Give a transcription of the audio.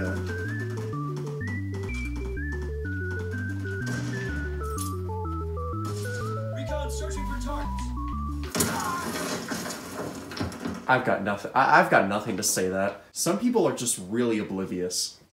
go. Recon searching for targets. I've got nothing. I've got nothing to say that. Some people are just really oblivious.